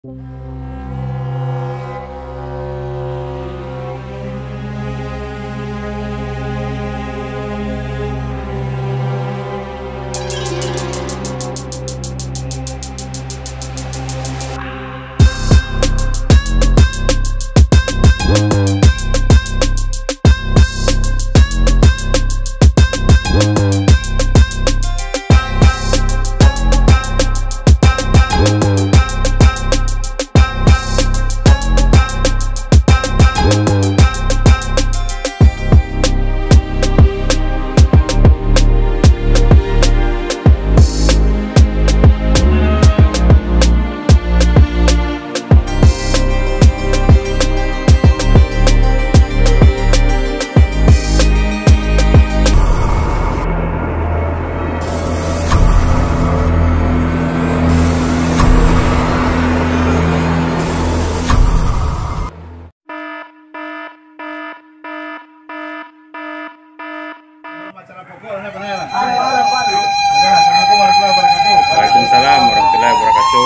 Waalaikumsalam warahmatullahi wabarakatuh.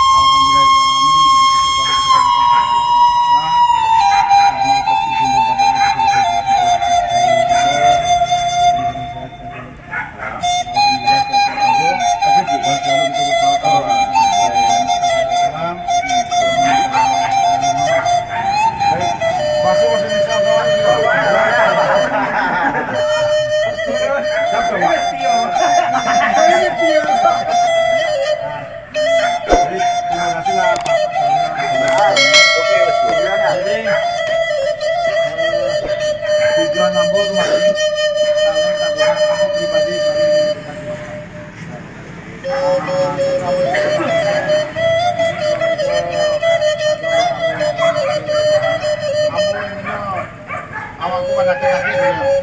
Tujuan Ambo kemarin kalian tabungan Ambo pribadi awakku pada kaki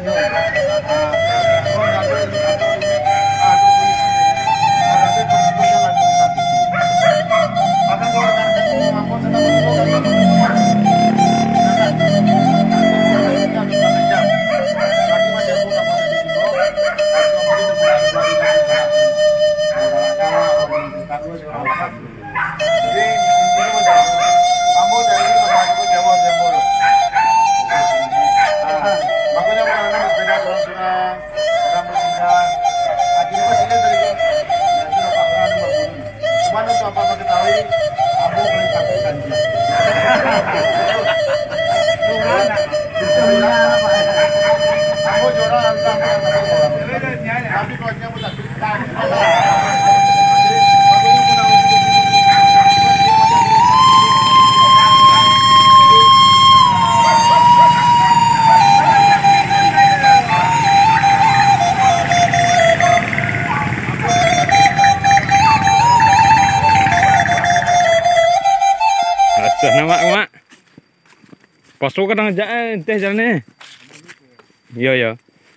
Mak. Pasu kadang aja teh jalannya. Iya ya.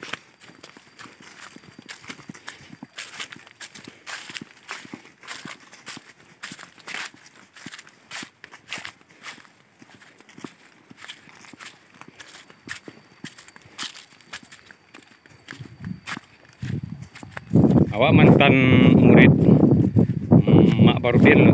Awak mantan murid Mak Barudin loh.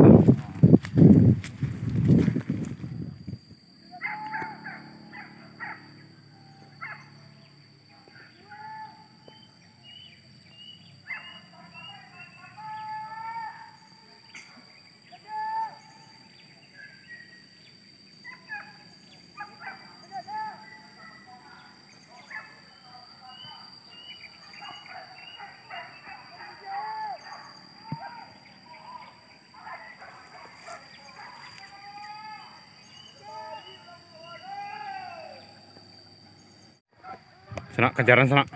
Senak kejaran senak.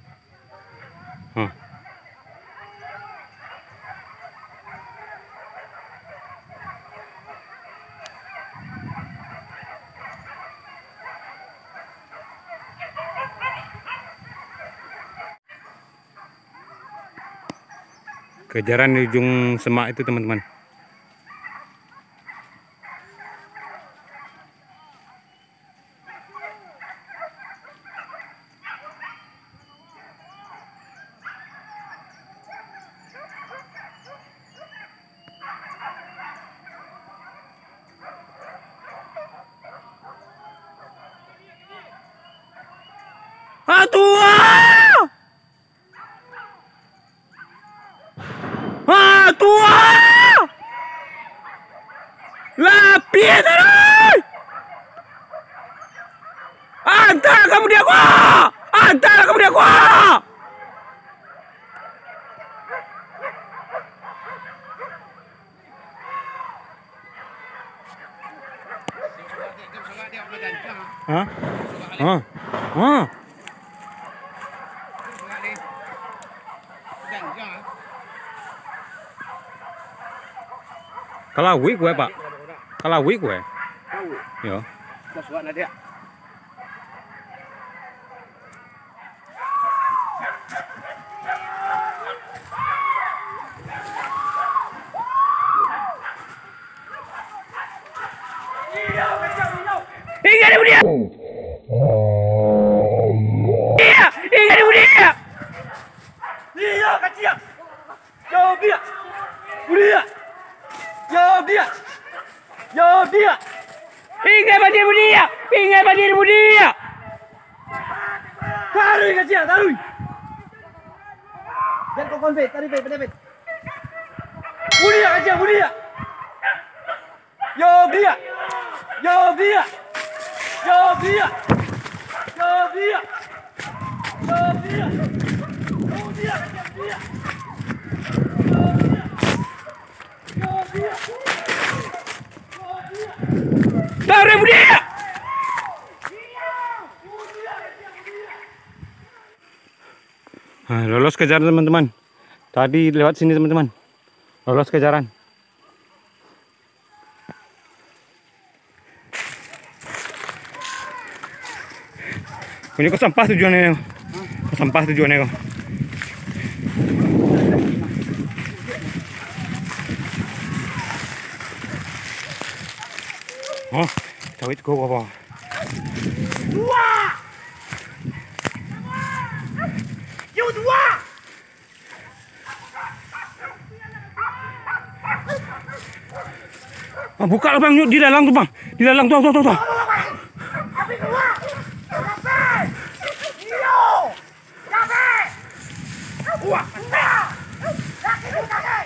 Kejaran di ujung semak itu teman-teman. tua! Tua! Lapis terus! Antar kamu dia gua! Antar kamu dia gua! Hah? Hah? Hah? Kalawi gue, Pak. Kalawi gue. Ya. Masuk dia. Ingat dia! Dia! Ingat dia! Dia kecil. Jawab dia. Dia. Jawab dia. Jawab dia. Ingat pada dia! Ingat pada dia! Taruh kecil, taruh. Jangan kau konfet, tarik pet. Budia kecil, budia. Jawab dia. Jawab dia. Jawab dia. Jawab dia. Jawab dia. Jawab dia kecil, dia. Jawab dia. Jawab dia. Jawab dia. Taruh dia! Nah, lolos kejaran teman-teman. Tadi lewat sini teman-teman. Lolos kejaran. Ini kok sampah tujuannya? Kok sampah tujuannya kok? Oh, tawit ko apa? Dua. Yo dua. Ah, buka lah bang, di dalam tuh bang, di dalam tuh. Tapi dua. Capek. Yo. Capek. Wah. Laki lu kakek.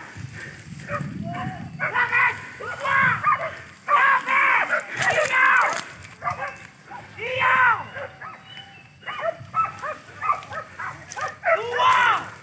Kakek. Dua. Capek. Iyo. Dua.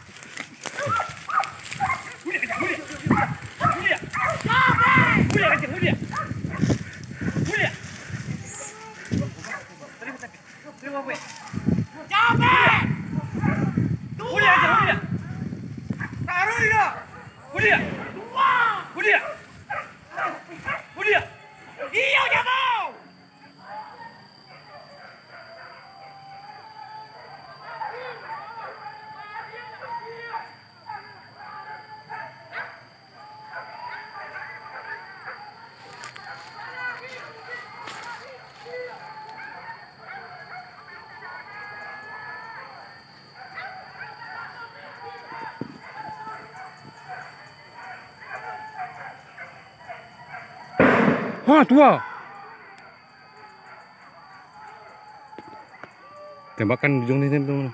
Wah, tua. Tembakan ujung ini teman-teman.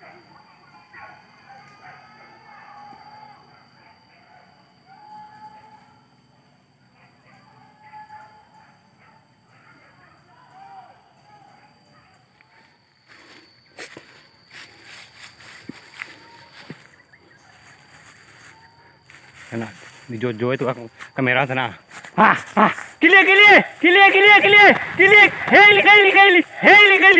Sana, di Jojo itu kamera sana. Kilik. Heli.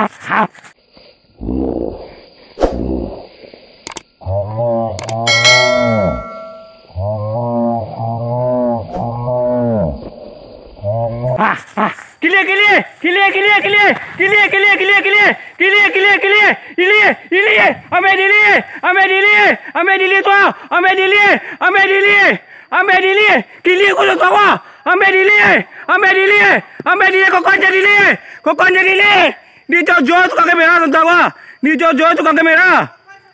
Ambil dili, kili ko lang tawa. Ambil dili, kokonnya dili. Di Jojo tukang kamera tawa. Di Jojo tukang kamera.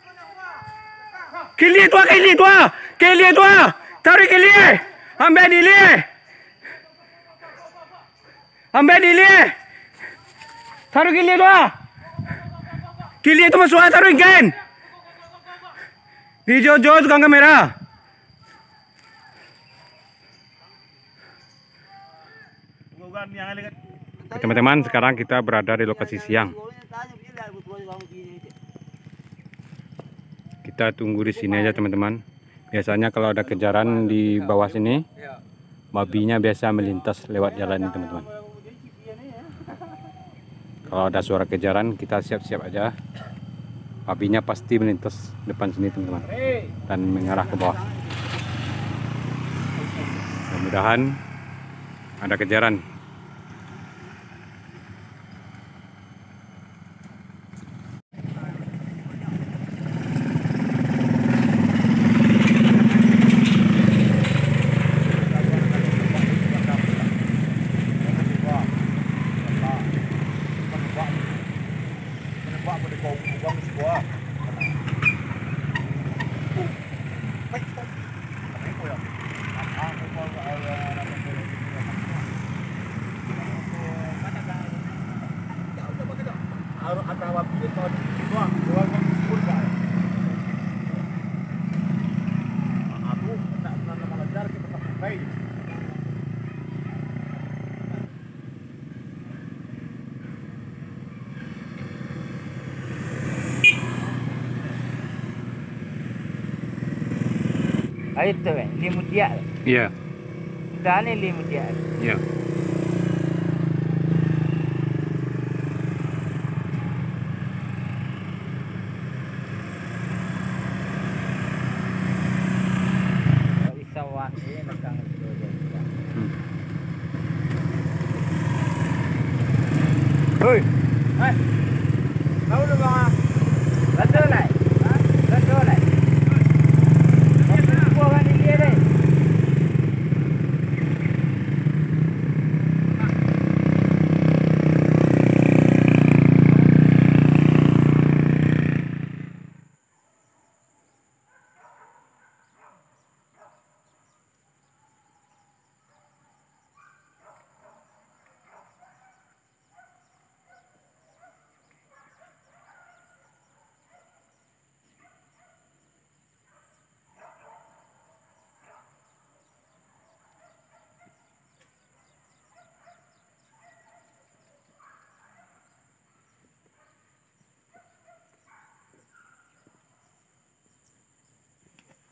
Kili tua. Tarik kili. Ambil dili. Taruh kili tua. Kili itu masuk taruh ikan. Di jauh-jauh tukang kamera. Teman-teman, sekarang kita berada di lokasi siang. Kita tunggu di sini aja teman-teman. Biasanya kalau ada kejaran di bawah sini, babinya biasa melintas lewat jalan ini teman-teman. Kalau ada suara kejaran, kita siap-siap aja. Babinya pasti melintas depan sini teman-teman dan mengarah ke bawah. Mudah-mudahan ada kejaran. Itu kan, limut dia. Iya. Dah ni limut dia. Iya. Risauan ni nakang itu. Hei. Tahu dah bang.